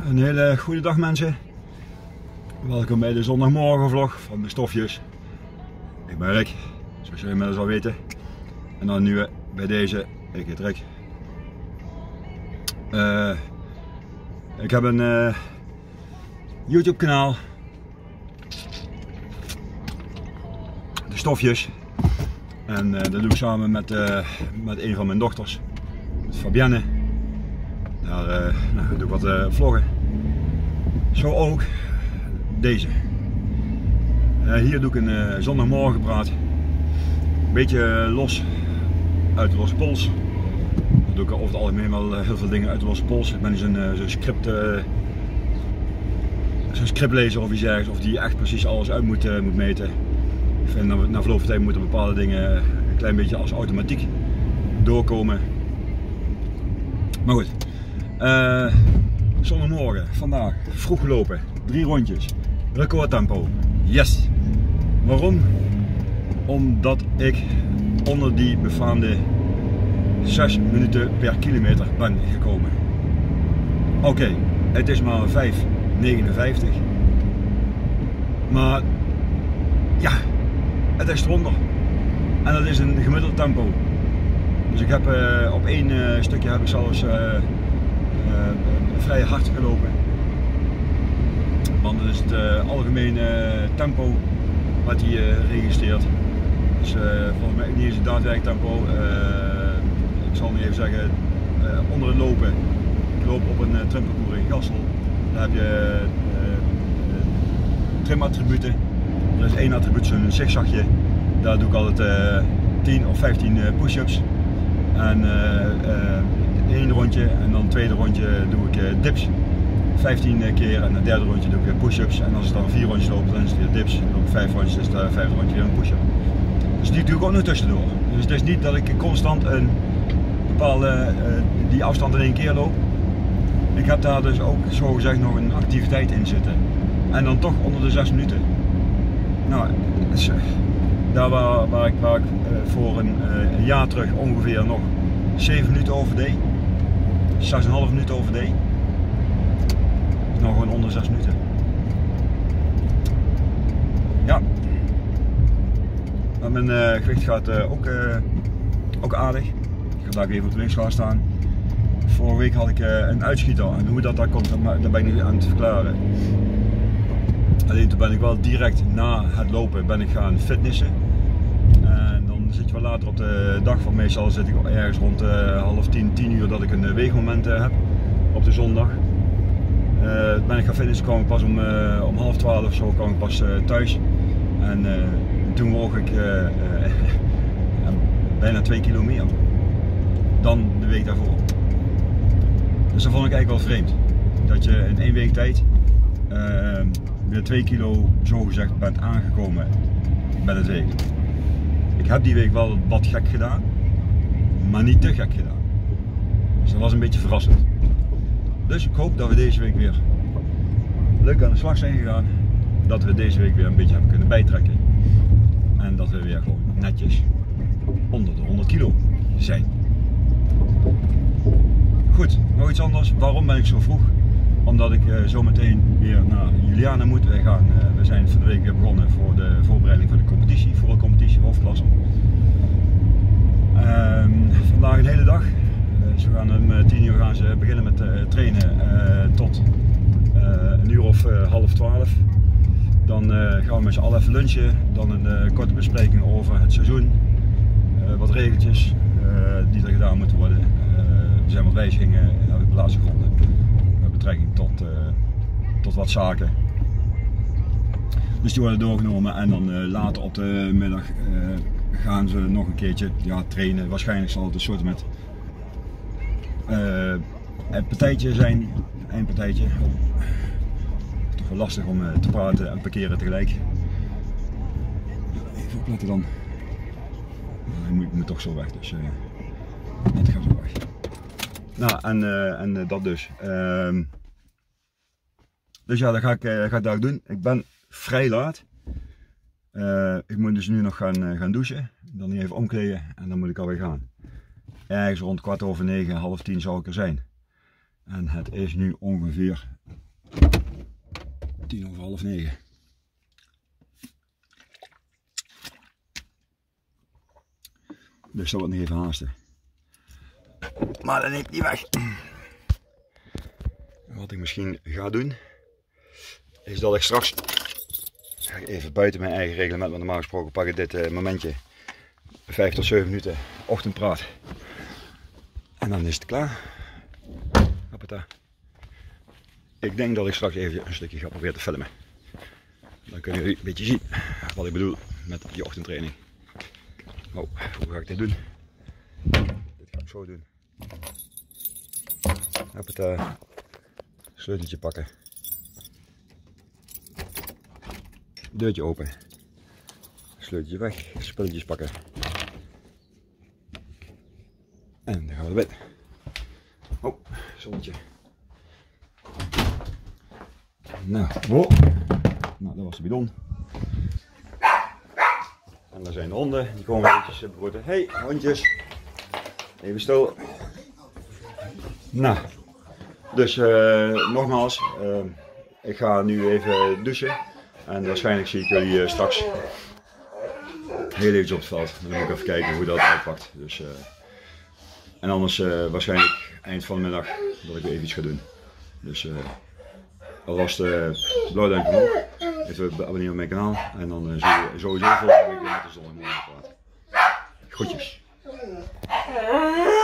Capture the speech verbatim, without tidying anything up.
Een hele goede dag mensen. Welkom bij de zondagmorgen vlog van de stofjes. Ik ben Rick, zoals jullie inmiddels al weten. En dan nu bij deze, ik heet Rick. Uh, ik heb een uh, YouTube kanaal. De stofjes. En uh, dat doe ik samen met, uh, met een van mijn dochters. Met Fabienne. Daar uh, nou, doe ik wat uh, vloggen. Zo ook deze. Uh, hier doe ik een uh, zondagmorgen praat. Een beetje uh, los uit de losse pols. Dan doe ik over het algemeen wel uh, heel veel dingen uit de losse pols. Ik ben niet zo'n uh, zo script, uh, zo'n scriptlezer of iets ergens, of die echt precies alles uit moet, uh, moet meten. Ik vind dat na verloop van tijd moeten bepaalde dingen een klein beetje als automatiek doorkomen. Maar goed. Uh, zondagmorgen, vandaag, vroeg gelopen, drie rondjes, recordtempo, yes! Waarom? Omdat ik onder die befaamde zes minuten per kilometer ben gekomen. Oké, okay, het is maar vijf negenenvijftig, maar ja, het is eronder en dat is een gemiddeld tempo. Dus ik heb uh, op één uh, stukje heb ik zelfs uh, Uh, vrij hard gelopen, want dat is het uh, algemene tempo wat hij uh, registreert. Dus uh, volgens mij niet eens het daadwerkelijk tempo. Uh, ik zal niet even zeggen, uh, onder het lopen. Ik loop op een uh, trimparcours in Gassel. Daar heb je uh, uh, trimattributen. Er is één attribuut, zo'n zigzagje. Daar doe ik altijd uh, tien of vijftien uh, push-ups. En uh, uh, één rondje en dan het tweede rondje doe ik uh, dips. vijftien keer en het derde rondje doe ik push-ups. En als het dan vier rondjes loopt, dan is het weer dips. En dan vijf rondjes is het uh, vijfde rondje weer een push-up. Dus die doe ik ook nog tussendoor. Dus het is niet dat ik constant een bepaalde uh, die afstand in één keer loop. Ik heb daar dus ook zogezegd nog een activiteit in zitten. En dan toch onder de zes minuten. Nou, dus, uh, daar waar, waar ik, waar ik uh, voor een, uh, een jaar terug ongeveer nog zeven minuten over deed, zes komma vijf minuten over deed, is nog gewoon onder zes minuten. Ja, maar mijn uh, gewicht gaat uh, ook, uh, ook aardig. Ik ga daar even op de weegschaal staan. Vorige week had ik uh, een uitschieter en hoe dat daar komt, daar ben ik nu aan het verklaren. Alleen toen ben ik wel direct na het lopen ben ik gaan fitnessen. En dan zit je wel later op de dag, van meestal zit ik ergens rond uh, half tien, tien uur dat ik een weegmoment uh, heb op de zondag. Uh, ben ik gaan fitnessen, kwam ik pas om, uh, om half twaalf of zo kwam ik pas uh, thuis. En uh, toen woog ik uh, uh, bijna twee kilo meer dan de week daarvoor. Dus dat vond ik eigenlijk wel vreemd. Dat je in één week tijd uh, weer twee kilo zogezegd bent aangekomen met het wegen. Ik heb die week wel wat gek gedaan, maar niet te gek gedaan. Dus dat was een beetje verrassend. Dus ik hoop dat we deze week weer leuk aan de slag zijn gegaan. Dat we deze week weer een beetje hebben kunnen bijtrekken. En dat we weer gewoon netjes onder de honderd kilo zijn. Goed, nog iets anders. Waarom ben ik zo vroeg? Omdat ik uh, zo meteen weer naar Juliana moet. Wij gaan, uh, we zijn van de week weer begonnen voor de voorbereiding van de competitie, voor de competitie hoofdklasse. Uh, vandaag een hele dag. Uh, ze gaan om tien uur gaan ze beginnen met uh, trainen uh, tot uh, een uur of uh, half twaalf. Dan uh, gaan we met z'n allen even lunchen. Dan een uh, korte bespreking over het seizoen. Uh, wat regeltjes uh, die er gedaan moeten worden. Uh, er zijn wat wijzigingen op de laatste gronden. Betrekking tot, uh, tot wat zaken. Dus die worden doorgenomen en dan uh, later op de middag uh, gaan ze nog een keertje ja, trainen. Waarschijnlijk zal het een soort met uh, een partijtje zijn, een partijtje. Toch wel lastig om uh, te praten en parkeren tegelijk. Even opletten dan. Hij moet, moet toch zo weg, dus uh, dat gaat zo weg. Nou, en, uh, en uh, dat dus. Uh, dus ja, dat ga ik, uh, ga ik daar doen. Ik ben vrij laat. Uh, ik moet dus nu nog gaan, uh, gaan douchen. Dan even omkleden en dan moet ik alweer gaan. Ergens rond kwart over negen, half tien zou ik er zijn. En het is nu ongeveer tien over half negen. Dus zal het nog even haasten. Maar dat neemt niet weg. Wat ik misschien ga doen, is dat ik straks ga ik even buiten mijn eigen reglement, want normaal gesproken pak ik dit uh, momentje vijf tot zeven minuten ochtendpraat. En dan is het klaar. Hoppata. Ik denk dat ik straks even een stukje ga proberen te filmen. Dan kunnen jullie een beetje zien wat ik bedoel met die ochtendtraining. Oh, hoe ga ik dit doen? Dit ga ik zo doen. Hoppata. Sleuteltje pakken. Deurtje open. Sleuteltje weg. Spulletjes pakken. En dan gaan we naar bed. Oh, zonnetje. Nou, wow. Nou, dat was de bidon. En daar zijn de honden. Die komen eventjes broeden. Hey, hondjes. Even stil. Nou, dus uh, nogmaals. Uh, ik ga nu even douchen. En waarschijnlijk zie ik jullie uh, straks heel eventjes op het veld. Dan moet ik even kijken hoe dat uitpakt. Dus, uh, en anders uh, waarschijnlijk eind van de middag dat ik weer even iets ga doen. Dus uh, alvast uh, blauw duimpje omhoog. Even abonneren op mijn kanaal. En dan uh, zie je sowieso volgende week weer met de zon in morgen praten. Groetjes.